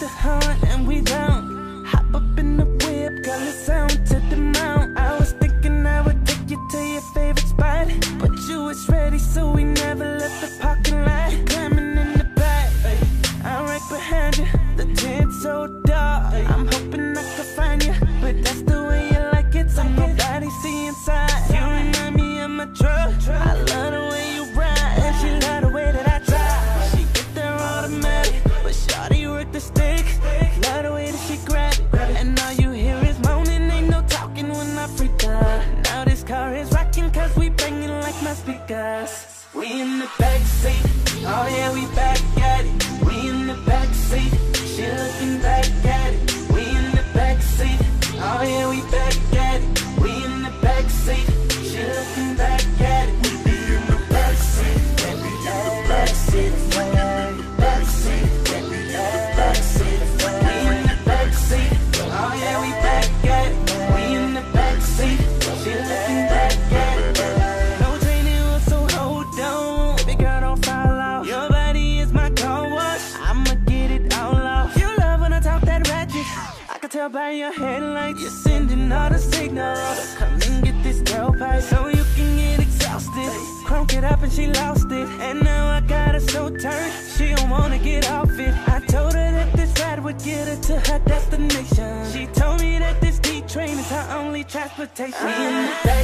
the horn and we down. Hop up in the whip, girl, it's on to the mount. I was thinking I would take you to your favorite spot, but you was ready, so we never left the parking lot. You climbing in the back, I'm right behind you. The tent's so dark, I'm hoping I can find you, but that's the way you like it, so nobody see inside. You remind me of my truck. I love the way you ride, and she love the way that I drive. She get there automatic, but shawty work the stick. Love the way that she grab it, and all you hear is moaning. Ain't no talking when I freak out. Now this car is rocking, cause we banging like my speakers. We in the back seat, oh yeah, we back at it. We in the back seat, she looking back at it. We in the back seat, oh yeah, we back at it. We in the back seat, she looking back at it. We be in the back seat, we be in the back seat, back seat, we be in the back seat. We in the back seat, oh yeah, we back at it. We in the back seat, she looking back at it. No training wheels, so hold on, baby girl, don't fall off. Your body is my car wash, I'ma get it all off. You love when I talk that ratchet, I can tell by your headlights. You're sending all the signals. Come and get this tailpipe so you can get exhausted. Crunk it up and she lost it, and now I got her so turned she don't wanna get off it. I told her that this ride would get her to her destination. She told me that this D train is her only transportation. We in the